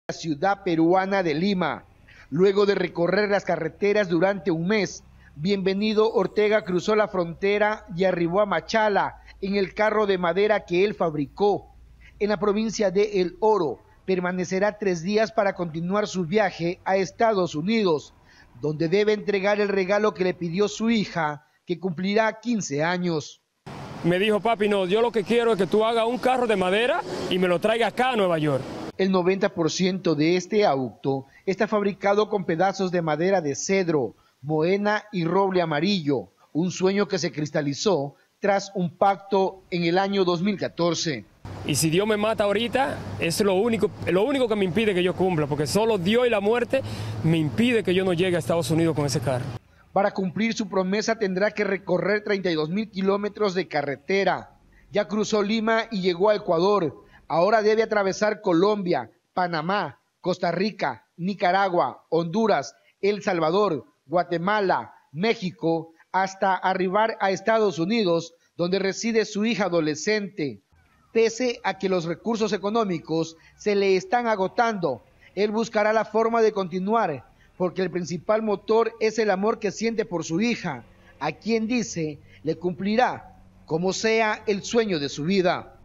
la ciudad peruana de Lima. Luego de recorrer las carreteras durante un mes, Bienvenido Ortega cruzó la frontera y arribó a Machala en el carro de madera que él fabricó. En la provincia de El Oro, permanecerá 3 días para continuar su viaje a Estados Unidos, donde debe entregar el regalo que le pidió su hija, que cumplirá 15 años. Me dijo, papi, no, yo lo que quiero es que tú hagas un carro de madera y me lo traigas acá a Nueva York. El 90% de este auto está fabricado con pedazos de madera de cedro, moena y roble amarillo, un sueño que se cristalizó tras un pacto en el año 2014. Y si Dios me mata ahorita, es lo único que me impide que yo cumpla, porque solo Dios y la muerte me impide que yo no llegue a Estados Unidos con ese carro. Para cumplir su promesa tendrá que recorrer 32.000 kilómetros de carretera. Ya cruzó Lima y llegó a Ecuador. Ahora debe atravesar Colombia, Panamá, Costa Rica, Nicaragua, Honduras, El Salvador, Guatemala, México, hasta arribar a Estados Unidos, donde reside su hija adolescente. Pese a que los recursos económicos se le están agotando, él buscará la forma de continuar, porque el principal motor es el amor que siente por su hija, a quien dice le cumplirá como sea el sueño de su vida.